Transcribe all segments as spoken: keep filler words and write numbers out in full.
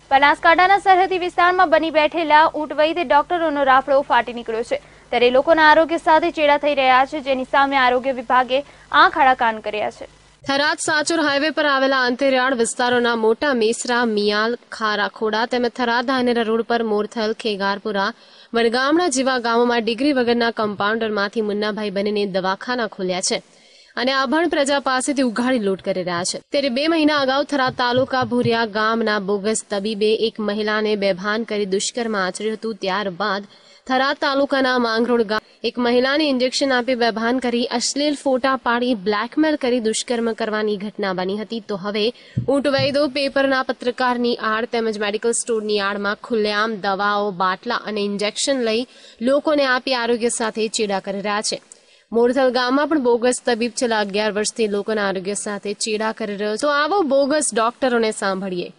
બનાસકાંઠાના સરહદી વિસ્તારમાં બની બેઠેલા ઊંટવૈદ ડોક્ટરોનો રાફડો ફાટી નીકળ્યો છે ત્યારે લોકોના આરોગ્ય સાથે ચેડા થઈ રહ્યા છે, જેની સામે આરોગ્ય વિભાગે આંખ આડા કાન કર્યા છે। થરાદ સાચોર હાઈવે પર આવેલા અંતરિયાળ વિસ્તારોના મોટા મેસરા, મિયાલ, ખારાખોડા તેમજ થરાદ ધાનેરા રોડ પર મોરથલ, ખેગારપુરા, વડગામડા જેવા ગામોમાં ડિગ્રી વગરના કમ્પાઉન્ડરમાંથી મુન્નાભાઈ બનીને દવાખાના ખોલ્યા છે અને અભણ પ્રજા પાસેથી ઉઘાડી લૂંટ કરી રહ્યા છે। ત્યારે બે મહિના અગાઉ થરાદ તાલુકા ભુરિયા ગામના બોગસ તબીબે એક મહિલાને બેભાન કરી દુષ્કર્મ આચર્યું હતું। ત્યારબાદ થરાદ તાલુકાના માંગરોળ ગામ એક મહિલાને ઇન્જેક્શન આપી બેભાન કરી અશ્લીલ ફોટા પાડી બ્લેકમેલ કરી દુષ્કર્મ કરવાની ઘટના બની હતી। તો હવે ઊંટવૈદો પેપરના પત્રકારની આડ તેમજ મેડિકલ સ્ટોરની આડમાં ખુલ્લેઆમ દવાઓ, બાટલા અને ઇન્જેક્શન લઈ લોકોને આપી આરોગ્ય સાથે ચેડા કરી રહ્યા છે। મોરથલ ગામમાં પણ બોગસ તબીબ છેલ્લા અગિયાર વર્ષથી લોકોના આરોગ્ય સાથે ચેડા કરી રહ્યો છે। તો આવો બોગસ ડોક્ટરોને સાંભળીએ।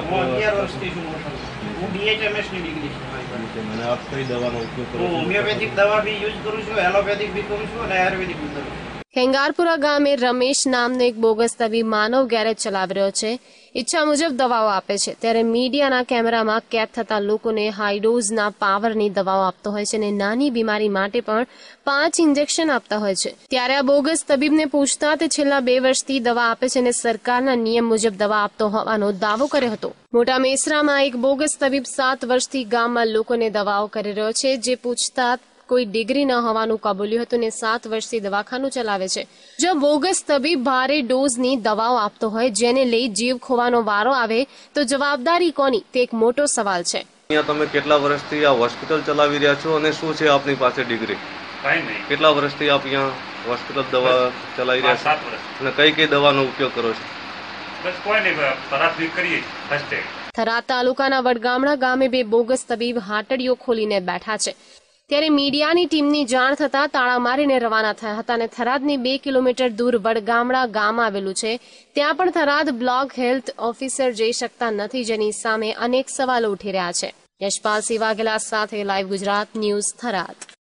ખેંગારપુરા ગામે રમેશ નામનો એક બોગસ તબીબ માનવ ગેરેજ ચલાવી રહ્યો છે। ઈચ્છા મુજબ દવાઓ આપે છે, ત્યારે મીડિયાના કેમેરામાં કેદ થતા લોકોને હાઈડોઝના પાવરની દવાઓ આપતો હોય છે અને નાની બીમારી માટે પણ પાંચ ઇન્જેક્શન આપતા હોય છે। ત્યારે આ બોગસ તબીબને પૂછતા તે છેલ્લા બે વર્ષથી દવા આપે છે અને સરકારના નિયમ મુજબ દવા આપતો હોવાનો દાવો કર્યો હતો। મોટા મેસરામાં એક બોગસ તબીબ સાત વર્ષથી ગામમાં લોકોને દવાઓ કરી રહ્યો છે, જે પૂછતા કોઈ ડિગ્રી ન હોવાનું કબૂલ્યું હતું ને સાત વર્ષથી દવાખાનું ચલાવે છે। જો બોગસ તબીબ ભારે ડોઝની દવાઓ આપતો હોય જેને લઈ જીવ ખોવાનો વારો આવે તો જવાબદારી કોની, તે એક મોટો સવાલ છે। તમે કેટલા વર્ષથી આ હોસ્પિટલ ચલાવી રહ્યા છો અને શું છે આપની પાસે ડિગ્રી? કઈ નહીં। કેટલા વર્ષથી આપ અહીંયા હોસ્પિટલ દવા ચલાવી રહ્યા છો? સાત વર્ષ। અને કઈ કઈ દવાનો ઉપયોગ કરો છો? બસ કોઈ નહીં, પ્રાથમિક કરીએ ફર્સ્ટ એડ। થરાદ તાલુકાના વડગામડા ગામે બે બોગસ તબીબ હાટડીઓ ખોલીને બેઠા છે। ત્યારે મીડિયાની ટીમની જાણ થતા તાળા મારીને રવાના થયા હતા અને થરાદની બે કિલોમીટર દૂર વડગામડા ગામ આવેલું છે, ત્યાં પણ થરાદ બ્લોક હેલ્થ ઓફિસર જઈ શકતા નથી, જેની સામે અનેક સવાલો ઉઠી રહ્યા છે। યશપાલ સિંહ વાઘેલા સાથે લાઈવ ગુજરાત ન્યૂઝ, થરાદ।